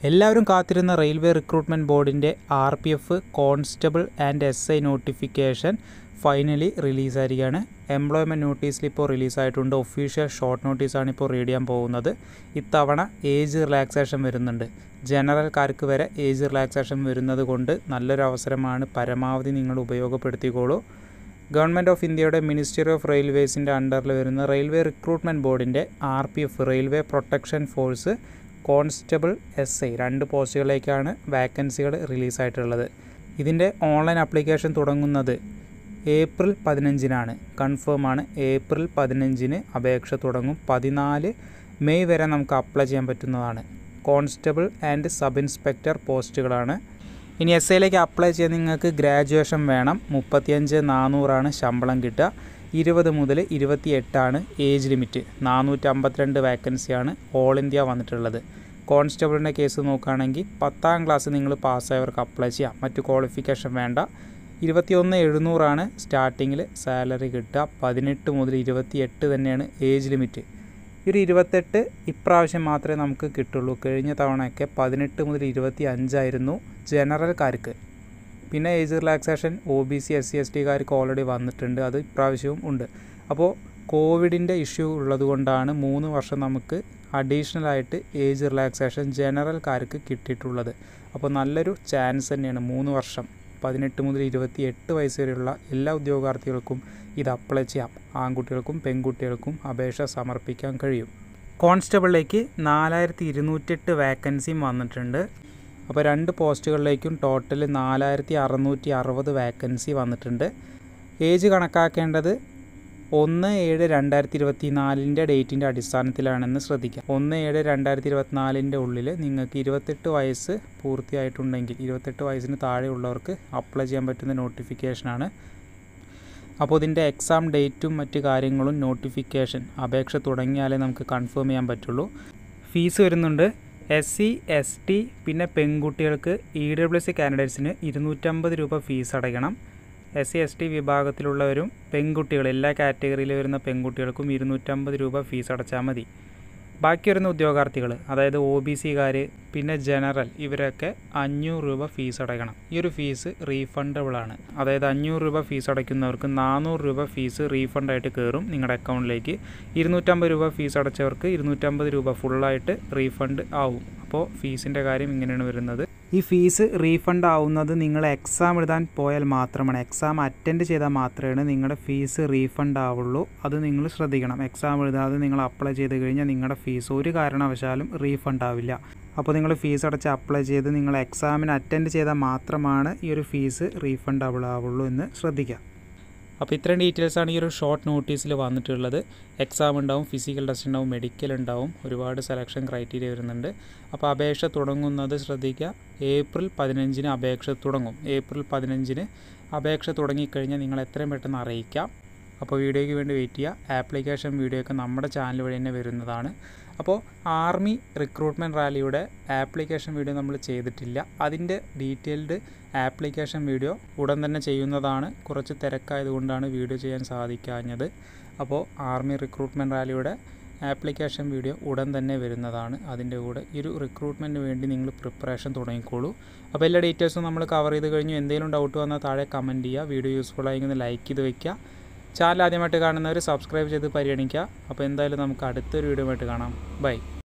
എല്ലാവരും കാത്തിരുന്ന railway recruitment ബോർഡിൻ്റെ RPF constable and SI notification finally റിലീസായിരിക്കുകയാണ്. എംപ്ലോയ്മെൻറ്റ് നോട്ടീസിൽ ഇപ്പോൾ റിലീസായിട്ടുണ്ട്. ഒഫീഷ്യൽ ഷോർട്ട് നോട്ടീസാണ് ഇപ്പോൾ റീഡ് ചെയ്യാൻ പോകുന്നത്. ഇത്തവണ ഏജ് റിലാക്സേഷൻ വരുന്നുണ്ട്. ജനറൽക്കാർക്ക് വരെ ഏജ് റിലാക്സേഷൻ വരുന്നത് കൊണ്ട് നല്ലൊരു അവസരമാണ്. പരമാവധി നിങ്ങൾ ഉപയോഗപ്പെടുത്തിക്കോളൂ. ഗവൺമെൻറ് ഓഫ് ഇന്ത്യയുടെ മിനിസ്ട്രി ഓഫ് റെയിൽവേസിൻ്റെ അണ്ടറിൽ വരുന്ന റെയിൽവേ റിക്രൂട്ട്മെൻറ്റ് ബോർഡിൻ്റെ RPF railway protection force constable SI 2 പോസ്റ്റുകളിലേക്കാണ് വാക്കൻസികൾ റിലീസായിട്ടുള്ളത്. ഇതിൻ്റെ ഓൺലൈൻ ആപ്ലിക്കേഷൻ തുടങ്ങുന്നത് ഏപ്രിൽ 15-നാണ്. കൺഫേമാണ്. ഏപ്രിൽ 15-ന് അപേക്ഷ തുടങ്ങും. 14 മെയ് വരെ നമുക്ക് അപ്ലൈ ചെയ്യാൻ പറ്റുന്നതാണ്. കോൺസ്റ്റബിൾ ആൻഡ് സബ് ഇൻസ്പെക്ടർ പോസ്റ്റുകളാണ്. ഇനി SIയിലേക്ക് അപ്ലൈ ചെയ്യാൻ നിങ്ങൾക്ക് ഗ്രാജുവേഷൻ വേണം. 35,400 ശമ്പളം കിട്ടുക. 20 മുതൽ 28 ഏജ് ലിമിറ്റ്. 452 വാക്കൻസിയാണ് ഓൾ ഇന്ത്യ വന്നിട്ടുള്ളത്. കോൺസ്റ്റബിളിൻ്റെ കേസ് നോക്കുകയാണെങ്കിൽ 10ാം ക്ലാസ് നിങ്ങൾ പാസ്സായവർക്ക് അപ്ലൈ ചെയ്യാം. മറ്റ് ക്വാളിഫിക്കേഷൻ വേണ്ട. 21,700 സ്റ്റാർട്ടിങ്ങിൽ സാലറി കിട്ടുക. 18 മുതൽ 28 തന്നെയാണ് ഏജ് ലിമിറ്റ്. ഒരു 28 ഇപ്രാവശ്യം മാത്രമേ നമുക്ക് കിട്ടുള്ളൂ. കഴിഞ്ഞ തവണയൊക്കെ 18 മുതൽ 25 ജനറൽക്കാർക്ക്. പിന്നെ ഏജ് റിലാക്സേഷൻ OBC SC STക്കാർക്ക് ഓൾറെഡി വന്നിട്ടുണ്ട്. അത് ഇപ്രാവശ്യവും ഉണ്ട്. അപ്പോൾ കോവിഡിൻ്റെ ഇഷ്യൂ ഉള്ളതുകൊണ്ടാണ് 3 വർഷം നമുക്ക് അഡീഷണലായിട്ട് ഏജ് റിലാക്സേഷൻ ജനറൽക്കാർക്ക് കിട്ടിയിട്ടുള്ളത്. അപ്പോൾ നല്ലൊരു ചാൻസ് തന്നെയാണ്. 3 വർഷം 18 മുതൽ 28 വയസ്സ് വരെയുള്ള എല്ലാ ഉദ്യോഗാർത്ഥികൾക്കും ഇത് അപ്ലൈ ചെയ്യാം. ആൺകുട്ടികൾക്കും പെൺകുട്ടികൾക്കും അപേക്ഷ സമർപ്പിക്കാൻ കഴിയും. കോൺസ്റ്റബിളിലേക്ക് 4208 വാക്കൻസിയും വന്നിട്ടുണ്ട്. അപ്പോൾ 2 പോസ്റ്റുകളിലേക്കും ടോട്ടൽ 4660 വാക്കൻസി വന്നിട്ടുണ്ട്. ഏജ് കണക്കാക്കേണ്ടത് 1/7/2024 ഡേറ്റിൻ്റെ അടിസ്ഥാനത്തിലാണെന്ന് ശ്രദ്ധിക്കാം. 1/7/2024 ഉള്ളിൽ നിങ്ങൾക്ക് 28 വയസ്സ് പൂർത്തിയായിട്ടുണ്ടെങ്കിൽ 28 വയസ്സിന് താഴെയുള്ളവർക്ക് അപ്ലൈ ചെയ്യാൻ പറ്റുന്ന നോട്ടിഫിക്കേഷനാണ്. അപ്പോൾ ഇതിൻ്റെ എക്സാം ഡേറ്റും മറ്റ് കാര്യങ്ങളും നോട്ടിഫിക്കേഷൻ അപേക്ഷ തുടങ്ങിയാലേ നമുക്ക് കൺഫേം ചെയ്യാൻ പറ്റുള്ളൂ. ഫീസ് വരുന്നുണ്ട്. SC ST പിന്നെ പെൺകുട്ടികൾക്ക് EWS കാൻഡിഡേറ്റ്സിന് 250 രൂപ ഫീസ് അടയ്ക്കണം. SC ST വിഭാഗത്തിലുള്ളവരും പെൺകുട്ടികൾ എല്ലാ കാറ്റഗറിയിൽ വരുന്ന പെൺകുട്ടികൾക്കും 250 രൂപ ഫീസ് അടച്ചാൽ മതി. ബാക്കി വരുന്ന ഉദ്യോഗാർത്ഥികൾ അതായത് OBCക്കാർ പിന്നെ ജനറൽ ഇവരൊക്കെ 500 രൂപ ഫീസ് അടയ്ക്കണം. ഈ ഒരു ഫീസ് റീഫണ്ടബിൾ ആണ്. അതായത് 500 രൂപ ഫീസ് അടയ്ക്കുന്നവർക്ക് 400 രൂപ ഫീസ് റീഫണ്ടായിട്ട് കയറും നിങ്ങളുടെ അക്കൗണ്ടിലേക്ക്. 250 രൂപ ഫീസ് അടച്ചവർക്ക് 250 രൂപ ഫുള്ളായിട്ട് റീഫണ്ട് ആവും. അപ്പോൾ ഫീസിൻ്റെ കാര്യം ഇങ്ങനെയാണ് വരുന്നത്. ഈ ഫീസ് റീഫണ്ട് ആവുന്നത് നിങ്ങൾ എക്സാം എഴുതാൻ പോയാൽ മാത്രമാണ്. എക്സാം അറ്റൻഡ് ചെയ്താൽ മാത്രമേ നിങ്ങളുടെ ഫീസ് റീഫണ്ട് ആവുള്ളൂ. അത് നിങ്ങൾ ശ്രദ്ധിക്കണം. എക്സാം എഴുതാതെ നിങ്ങൾ അപ്ലൈ ചെയ്ത് കഴിഞ്ഞാൽ നിങ്ങളുടെ ഫീസ് ഒരു കാരണവശാലും റീഫണ്ട് ആവില്ല. അപ്പോൾ നിങ്ങൾ ഫീസ് അടച്ച് അപ്ലൈ ചെയ്ത് നിങ്ങൾ എക്സാമിന് അറ്റൻഡ് ചെയ്താൽ മാത്രമാണ് ഈ ഒരു ഫീസ് റീഫണ്ടബിൾ ആവുള്ളൂ എന്ന് ശ്രദ്ധിക്കുക. അപ്പോൾ ഇത്രയും ഡീറ്റെയിൽസാണ് ഈ ഒരു ഷോർട്ട് നോട്ടീസിൽ വന്നിട്ടുള്ളത്. എക്സാം ഉണ്ടാവും, ഫിസിക്കൽ ടെസ്റ്റ് ഉണ്ടാവും, മെഡിക്കൽ ഉണ്ടാവും, ഒരുപാട് സെലക്ഷൻ ക്രൈറ്റീരിയ വരുന്നുണ്ട്. അപ്പോൾ അപേക്ഷ തുടങ്ങുന്നത് ശ്രദ്ധിക്കുക. ഏപ്രിൽ 15-ന് അപേക്ഷ തുടങ്ങും. ഏപ്രിൽ 15-ന് അപേക്ഷ തുടങ്ങിക്കഴിഞ്ഞാൽ നിങ്ങൾ എത്രയും പെട്ടെന്ന് അറിയിക്കാം. അപ്പോൾ വീഡിയോയ്ക്ക് വേണ്ടി വെയിറ്റ് ചെയ്യുക. ആപ്ലിക്കേഷൻ വീഡിയോ ഒക്കെ നമ്മുടെ ചാനൽ വഴി തന്നെ വരുന്നതാണ്. അപ്പോൾ ആർമി റിക്രൂട്ട്മെൻറ്റ് റാലിയുടെ ആപ്ലിക്കേഷൻ വീഡിയോ നമ്മൾ ചെയ്തിട്ടില്ല. അതിൻ്റെ ഡീറ്റെയിൽഡ് ആപ്ലിക്കേഷൻ വീഡിയോ ഉടൻ തന്നെ ചെയ്യുന്നതാണ്. കുറച്ച് തിരക്കായതുകൊണ്ടാണ് വീഡിയോ ചെയ്യാൻ സാധിക്കാഞ്ഞത്. അപ്പോൾ ആർമി റിക്രൂട്ട്മെൻറ്റ് റാലിയുടെ ആപ്ലിക്കേഷൻ വീഡിയോ ഉടൻ തന്നെ വരുന്നതാണ്. അതിൻ്റെ കൂടെ ഈ ഒരു റിക്രൂട്ട്മെൻറ്റിന് വേണ്ടി നിങ്ങൾ പ്രിപ്പറേഷൻ തുടങ്ങിക്കോളൂ. അപ്പോൾ എല്ലാ ഡീറ്റെയിൽസും നമ്മൾ കവർ ചെയ്ത് കഴിഞ്ഞു. എന്തെങ്കിലും ഡൗട്ട് വന്നാൽ താഴെ കമൻറ്റ് ചെയ്യുക. വീഡിയോ യൂസ്ഫുൾ ആയെങ്കിൽ ലൈക്ക് ചെയ്ത് വയ്ക്കുക. ചാനൽ ആദ്യമായിട്ട് കാണുന്നവർ സബ്സ്ക്രൈബ് ചെയ്ത് പരിഗണിക്കുക. അപ്പോൾ എന്തായാലും നമുക്ക് അടുത്തൊരു വീഡിയോ ആയിട്ട് കാണാം. ബൈ.